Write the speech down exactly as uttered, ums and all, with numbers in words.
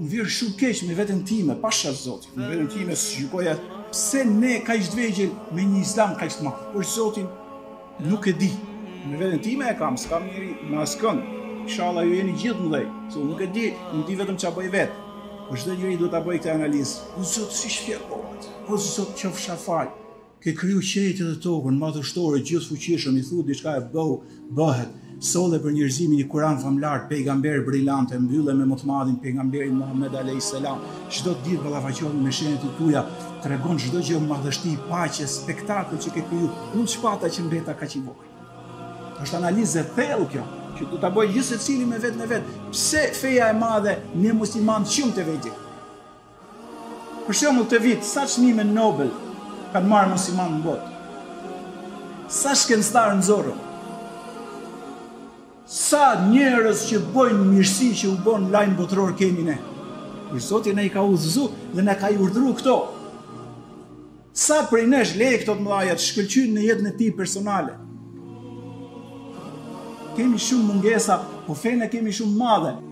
më vjen shumë keq me veten time, pasha Zotit, me veten time si gjykoja pse ne kaq të vegjël me një islam kaq të madh. Për Zotin nuk e di. Me veten time e kam, s'kam njëri në askënd. Inshallah ju jeni gjithë mëdhej. So nuk e di, nuk di vetëm ç'a bëj vet. Po çdo njeri duhet ta bëjë këtë analizë. O Zot, si shpjegohet? O Zot, qofsha fal. Ke kriju qejtë dhe tokën, madhështore, gjithë fuqishëm, i thu diçka e bëu, bëhet. Solle për njerëzimin i Kur'an famlar, pejgamber brillante, mbylle me më të madhin pejgamberin Muhammed alayhis salam. Çdo ditë ballafaqohet me shenjat e tuaja, tregon çdo gjë madhështi, paqe, spektakël që ke kriju. Unë shpata që mbeta kaq i vogël. Është analizë e thellë kjo, që do ta bëjë gjithë secili me vetë në vetë. Pse feja e madhe ne muslimanë shumë të vegjël? Për shembull të vit, sa çmime Nobel kanë marrë muslimanë në botë? Sa shkencëtarë nxorën? Sa njerëz që bojnë mirësi që u bën lajm botror kemi ne? Për Zoti na i ka udhëzuar dhe na ka i urdhëruar këto. Sa prej nesh leje këto të mëdha të shkëlqyjnë në jetën e tij personale? Kemi shumë mungesa, po fenë kemi shumë madhe.